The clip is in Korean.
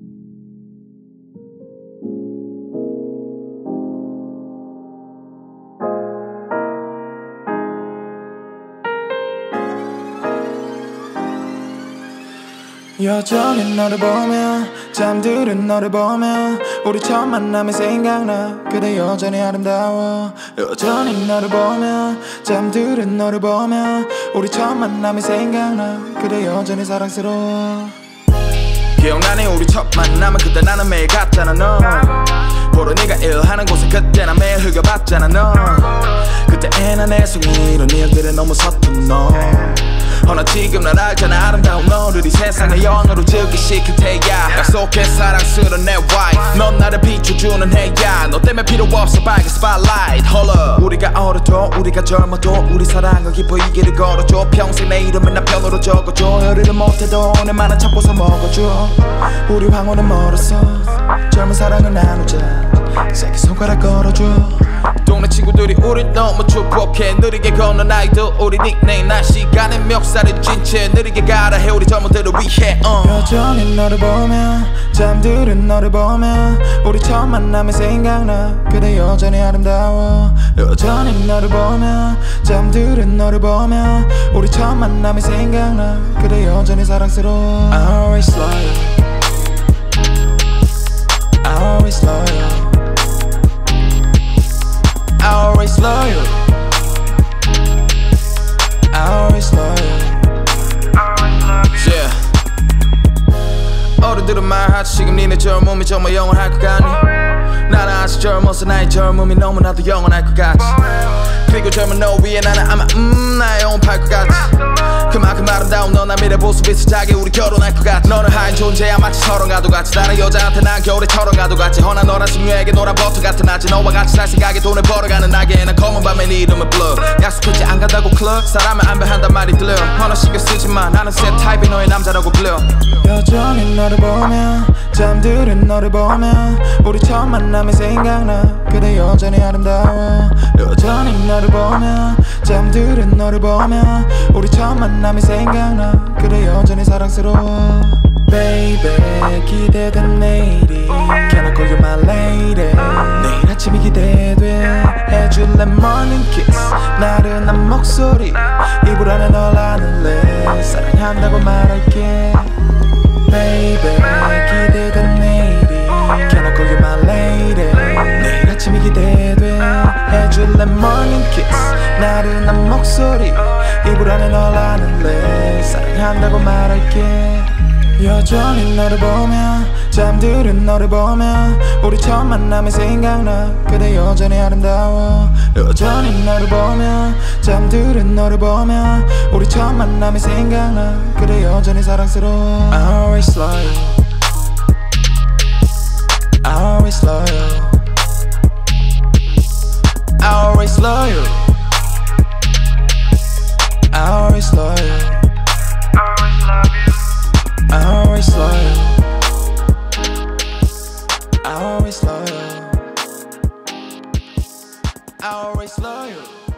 여전히 너를 보며 잠들은 너를 보며 우리 처음 만남이 생각나. 그대 여전히 아름다워. 여전히 너를 보며 잠들은 너를 보며 우리 처음 만남이 생각나. 그대 여전히 사랑스러워. 기억나니 우리 첫 만남은 그때 나는 매일 갔잖아. 너 보러 네가 일하는 곳에 그때 나 매일 흘겨봤잖아. 너 그때 애나 내숭이 이런 일들에 너무 서툰 너. 허나 지금 날 알잖아. 아름다운 너를 이 세상의 여왕으로 즐기시킬 테야. 약속해 사랑스러운 내 와이프. 넌 나를 비춰주는 해야. 너 때문에 필요 없어 빨간 스팟라이트. 홀러 우리가 어려도 우리가 젊어도 우리 사랑은 깊어 이 길을 걸어줘. 평생 내 이름은 나 편으로 적어줘. 열의를 못해도 오늘만은 참고서 먹어줘. 우리 황혼은 멀었어. 젊은 사랑을 나누자. 세게 손가락 걸어줘. 동네 친구들이 우릴 너무 축복해. 느리게 걷는 아이들 우리 닉네임. 난 시간의 멱살을 쥔 채 느리게 가라 해 우리 젊은들을 위해. 여전히 너를 보며 잠들은 너를 보며 우리 처음 만남이 생각나. 그대 여전히 아름다워. 여전히 너를 보며 잠들은 너를 보며 우리 처음 만남이 생각나. 그대 여전히 사랑스러워. I always loyal. I always loyal. I always loyal. I always loyal. Yeah. 어른들은 말하지 지금 니네 젊음이 정말 영원할 것 같니? 나는 아직 젊어서 나의 젊음이 너무나도 영원할 것 같지. 그리고 젊은 너 위에 나는 아마 나의 영혼 팔 것 같지. 그만큼 아름다운 너 나 미래 보수 비슷하게 우리 결혼할 것 같아. 너는 하얀 존재야 마치 설원가도 같이. 다른 여자한테 난 겨울에 철원가도 같이. 허나 너란 숙녀에게 노란 버터 같은 아지. 너와 같이 살 생각에 돈을 벌어가는 나에게는 검은 밤에 네 이름을 불러. 약속했지 안 간다고 클럽. 사람을 안 배한단 말이 들려. 허나 신경 쓰지마 나는 새 타입이 너의 남자라고 불려. 여전히 너를 보며 잠들은 너를 보며 우리 처음 만남이 생각나. 그대 여전히 아름다워. 여전히 너를 보며 잠들은 너를 보며 우리 처음 만남이 생각나. 그대 여전히 사랑스러워. Baby 기대된 내일이 Can I call you my lady. 내일 아침이 기대돼. 해줄래 morning kiss. 나른한 목소리 이불 안에 널 안을래. 사랑한다고 말할게. Baby 기대된 내일이 Can I call you my lady. 내일 아침이 기대돼. 해줄래 morning kiss. 나른한 목소리 이불 안에 널 안을래. 사랑한다고 말할게. 여전히 너를 보며 잠들은 너를 보며 우리 처음 만남이 생각나. 그대 여전히 아름다워. 여전히 너를 보며 잠들은 너를 보며 우리 처음 만남이 생각나. 그대 여전히 사랑스러워. I always loyal. I always loyal. I always loyal. I always loyal. I always loyal. I always loyal. I always loyal.